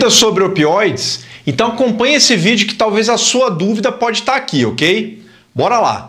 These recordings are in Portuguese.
Dúvidas sobre opioides? Então acompanhe esse vídeo que talvez a sua dúvida pode estar aqui, ok? Bora lá!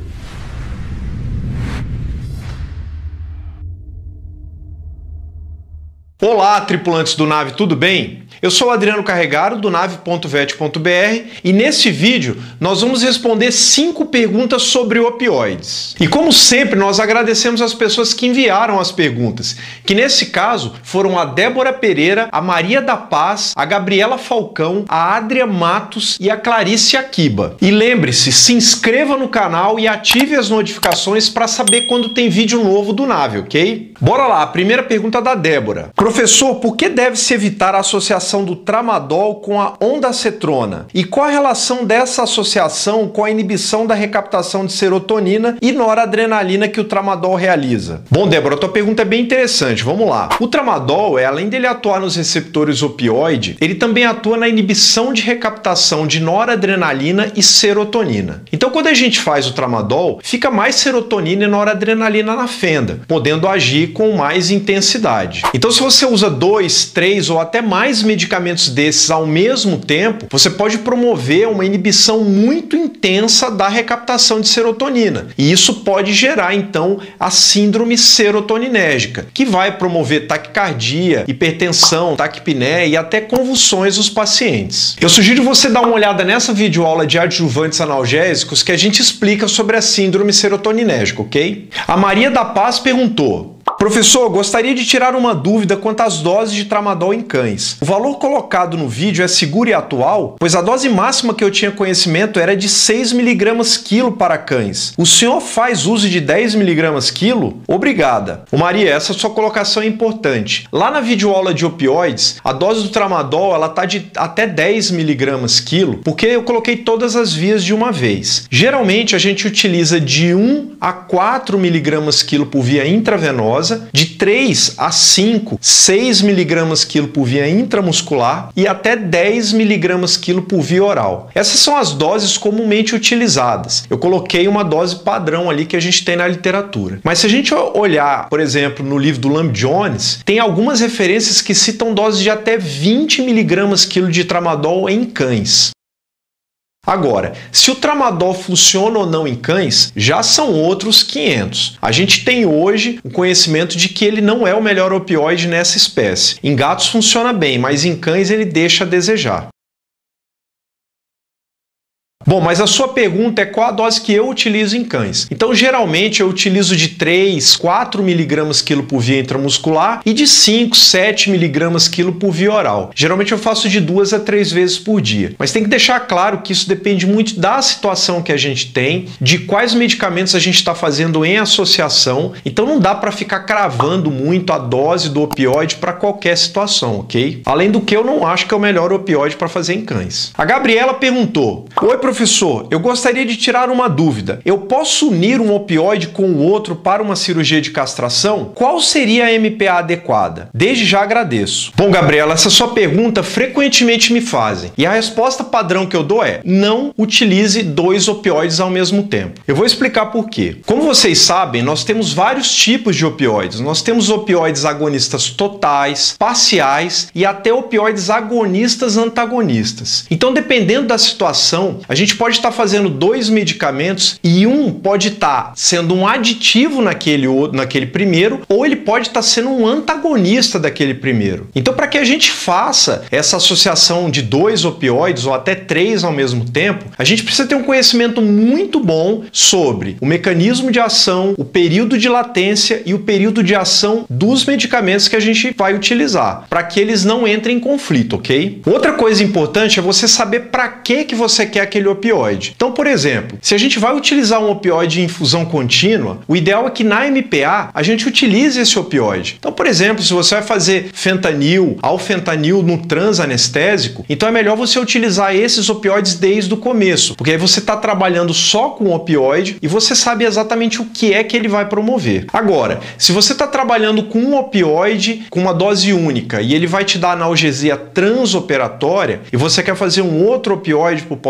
Olá, tripulantes do Nave, tudo bem? Eu sou o Adriano Carregaro, do nave.vet.br, e neste vídeo nós vamos responder 5 perguntas sobre opioides. E como sempre, nós agradecemos as pessoas que enviaram as perguntas, que nesse caso foram a Débora Pereira, a Maria da Paz, a Gabriela Falcão, a Adria Matos e a Clarice Akiba. E lembre-se, se inscreva no canal e ative as notificações para saber quando tem vídeo novo do Nave, ok? Bora lá, a primeira pergunta da Débora. Professor, por que deve-se evitar a associação do tramadol com a ondansetrona? E qual a relação dessa associação com a inibição da recaptação de serotonina e noradrenalina que o tramadol realiza? Bom, Débora, a tua pergunta é bem interessante, vamos lá. O tramadol, além dele atuar nos receptores opioide, ele também atua na inibição de recaptação de noradrenalina e serotonina. Então, quando a gente faz o tramadol, fica mais serotonina e noradrenalina na fenda, podendo agir com mais intensidade. Então, se você usa 2, 3 ou até mais medicamentos desses ao mesmo tempo, você pode promover uma inibição muito intensa da recaptação de serotonina. E isso pode gerar, então, a síndrome serotoninérgica, que vai promover taquicardia, hipertensão, taquipneia e até convulsões nos pacientes. Eu sugiro você dar uma olhada nessa videoaula de adjuvantes analgésicos que a gente explica sobre a síndrome serotoninérgica, ok? A Maria da Paz perguntou: professor, gostaria de tirar uma dúvida quanto às doses de tramadol em cães. O valor colocado no vídeo é seguro e atual? Pois a dose máxima que eu tinha conhecimento era de 6 mg/kg para cães. O senhor faz uso de 10 mg/kg? Obrigada. Ô Maria, essa sua colocação é importante. Lá na videoaula de opioides, a dose do tramadol ela tá de até 10 mg/kg, porque eu coloquei todas as vias de uma vez. Geralmente a gente utiliza de 1 a 4 mg/kg por via intravenosa, de 3 a 5, 6 mg/kg por via intramuscular e até 10 mg/kg por via oral. Essas são as doses comumente utilizadas. Eu coloquei uma dose padrão ali que a gente tem na literatura. Mas se a gente olhar, por exemplo, no livro do Lamb Jones, tem algumas referências que citam doses de até 20 mg/kg de tramadol em cães. Agora, se o tramadol funciona ou não em cães, já são outros 500. A gente tem hoje o conhecimento de que ele não é o melhor opioide nessa espécie. Em gatos funciona bem, mas em cães ele deixa a desejar. Bom, mas a sua pergunta é qual a dose que eu utilizo em cães. Então, geralmente, eu utilizo de 3, 4 mg/kg por via intramuscular e de 5, 7 mg/kg por via oral. Geralmente, eu faço de 2 a 3 vezes por dia. Mas tem que deixar claro que isso depende muito da situação que a gente tem, de quais medicamentos a gente está fazendo em associação. Então, não dá para ficar cravando muito a dose do opioide para qualquer situação, ok? Além do que, eu não acho que é o melhor opioide para fazer em cães. A Gabriela perguntou: oi, professor, eu gostaria de tirar uma dúvida. Eu posso unir um opioide com o outro para uma cirurgia de castração? Qual seria a MPA adequada? Desde já agradeço. Bom, Gabriela, essa sua pergunta frequentemente me fazem. E a resposta padrão que eu dou é: não utilize 2 opioides ao mesmo tempo. Eu vou explicar por quê. Como vocês sabem, nós temos vários tipos de opioides. Nós temos opioides agonistas totais, parciais e até opioides agonistas antagonistas. Então, dependendo da situação, a gente pode estar fazendo 2 medicamentos e um pode estar sendo um aditivo naquele primeiro, ou ele pode estar sendo um antagonista daquele primeiro. Então, para que a gente faça essa associação de 2 opioides ou até 3 ao mesmo tempo, a gente precisa ter um conhecimento muito bom sobre o mecanismo de ação, o período de latência e o período de ação dos medicamentos que a gente vai utilizar, para que eles não entrem em conflito, ok? Outra coisa importante é você saber para que você quer aquele opioide. Então, por exemplo, se a gente vai utilizar um opioide em infusão contínua, o ideal é que na MPA a gente utilize esse opioide. Então, por exemplo, se você vai fazer fentanil, alfentanil no transanestésico, então é melhor você utilizar esses opioides desde o começo, porque aí você está trabalhando só com o opioide e você sabe exatamente o que é que ele vai promover. Agora, se você está trabalhando com um opioide com uma dose única e ele vai te dar analgesia transoperatória e você quer fazer um outro opioide para o pós-operatório,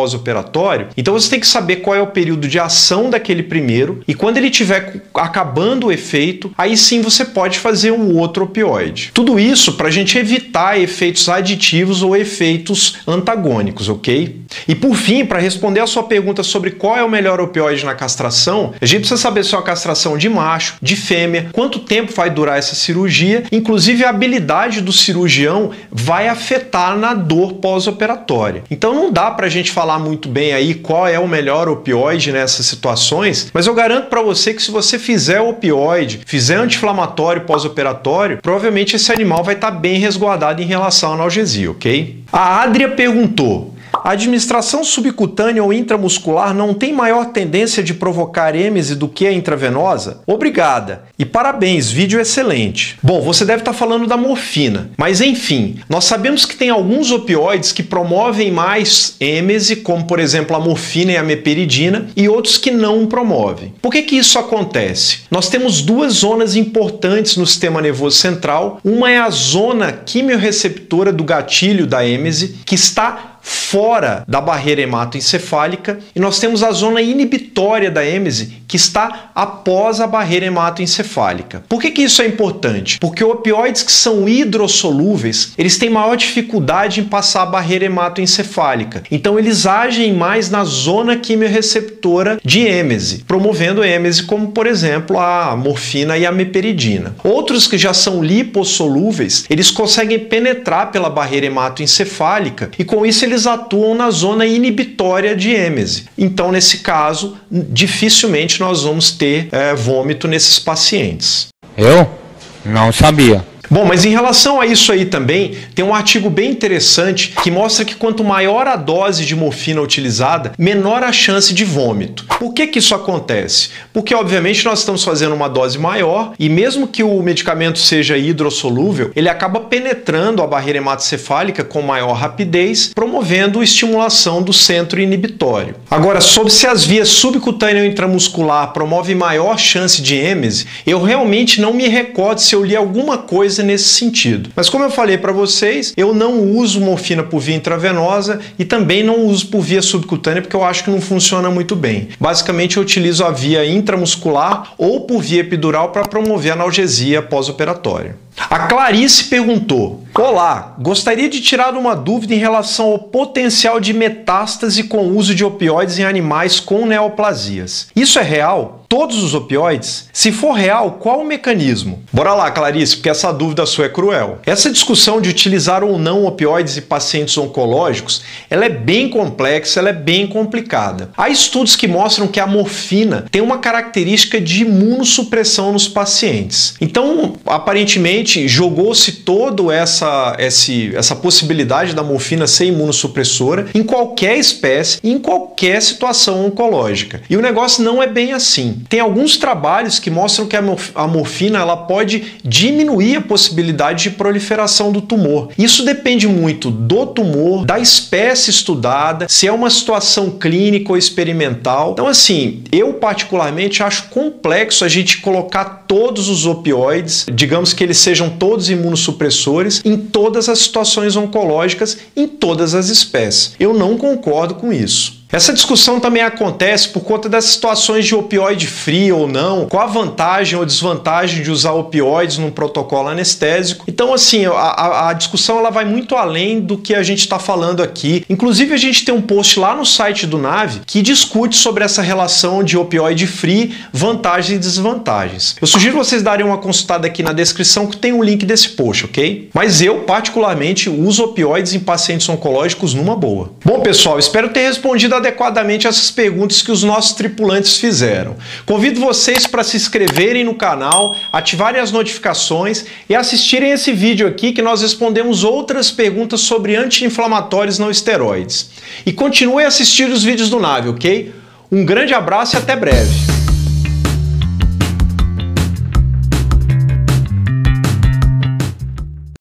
pós-operatório, então você tem que saber qual é o período de ação daquele primeiro e quando ele estiver acabando o efeito, aí sim você pode fazer um outro opioide. Tudo isso para a gente evitar efeitos aditivos ou efeitos antagônicos, ok? E por fim, para responder a sua pergunta sobre qual é o melhor opioide na castração, a gente precisa saber se é uma castração de macho, de fêmea, quanto tempo vai durar essa cirurgia, inclusive a habilidade do cirurgião vai afetar na dor pós-operatória. Então não dá para a gente falar muito bem aí qual é o melhor opioide nessas situações, mas eu garanto para você que se você fizer opioide, fizer anti-inflamatório pós-operatório, provavelmente esse animal vai estar bem resguardado em relação à analgesia, ok? A Adria perguntou: a administração subcutânea ou intramuscular não tem maior tendência de provocar êmese do que a intravenosa? Obrigada! E parabéns, vídeo excelente! Bom, você deve estar falando da morfina, mas enfim, nós sabemos que tem alguns opioides que promovem mais êmese, como por exemplo a morfina e a meperidina, e outros que não promovem. Por que isso acontece? Nós temos duas zonas importantes no sistema nervoso central. Uma é a zona quimiorreceptora do gatilho da êmese, que está fora da barreira hematoencefálica, e nós temos a zona inibitória da êmese, que está após a barreira hematoencefálica. Por que isso é importante? Porque opioides que são hidrossolúveis, eles têm maior dificuldade em passar a barreira hematoencefálica. Então eles agem mais na zona quimiorreceptora de êmese, promovendo êmese, como por exemplo a morfina e a meperidina. Outros que já são lipossolúveis, eles conseguem penetrar pela barreira hematoencefálica e com isso eles atuam na zona inibitória de êmese. Então, nesse caso, dificilmente nós vamos ter vômito nesses pacientes. Eu não sabia. Bom, mas em relação a isso aí também, tem um artigo bem interessante que mostra que quanto maior a dose de morfina utilizada, menor a chance de vômito. Por que isso acontece? Porque, obviamente, nós estamos fazendo uma dose maior e mesmo que o medicamento seja hidrossolúvel, ele acaba penetrando a barreira hematocefálica com maior rapidez, promovendo a estimulação do centro inibitório. Agora, sobre se as vias subcutânea ou intramuscular promovem maior chance de êmese, eu realmente não me recordo se eu li alguma coisa nesse sentido. Mas como eu falei para vocês, eu não uso morfina por via intravenosa e também não uso por via subcutânea porque eu acho que não funciona muito bem. Basicamente eu utilizo a via intramuscular ou por via epidural para promover analgesia pós-operatória. A Clarice perguntou: olá, gostaria de tirar uma dúvida em relação ao potencial de metástase com o uso de opioides em animais com neoplasias. Isso é real? Todos os opioides? Se for real, qual o mecanismo? Bora lá, Clarice, porque essa dúvida sua é cruel. Essa discussão de utilizar ou não opioides em pacientes oncológicos, ela é bem complexa, ela é bem complicada. Há estudos que mostram que a morfina tem uma característica de imunossupressão nos pacientes. Então, aparentemente, jogou-se toda essa possibilidade da morfina ser imunossupressora em qualquer espécie, em qualquer situação oncológica. E o negócio não é bem assim. Tem alguns trabalhos que mostram que a morfina ela pode diminuir a possibilidade de proliferação do tumor. Isso depende muito do tumor, da espécie estudada, se é uma situação clínica ou experimental. Então, assim, eu particularmente acho complexo a gente colocar todos os opioides, digamos que eles sejam todos imunossupressores, em todas as situações oncológicas, em todas as espécies. Eu não concordo com isso. Essa discussão também acontece por conta das situações de opioide free ou não, qual a vantagem ou desvantagem de usar opioides num protocolo anestésico. Então, assim, a discussão ela vai muito além do que a gente está falando aqui. Inclusive, a gente tem um post lá no site do NAVE que discute sobre essa relação de opioide free, vantagens e desvantagens. Eu sugiro vocês darem uma consultada aqui na descrição que tem o link desse post, ok? Mas eu, particularmente, uso opioides em pacientes oncológicos numa boa. Bom, pessoal, espero ter respondido adequadamente essas perguntas que os nossos tripulantes fizeram. Convido vocês para se inscreverem no canal, ativarem as notificações e assistirem esse vídeo aqui que nós respondemos outras perguntas sobre anti-inflamatórios não esteroides. E continue a assistir os vídeos do NAVE, ok? Um grande abraço e até breve!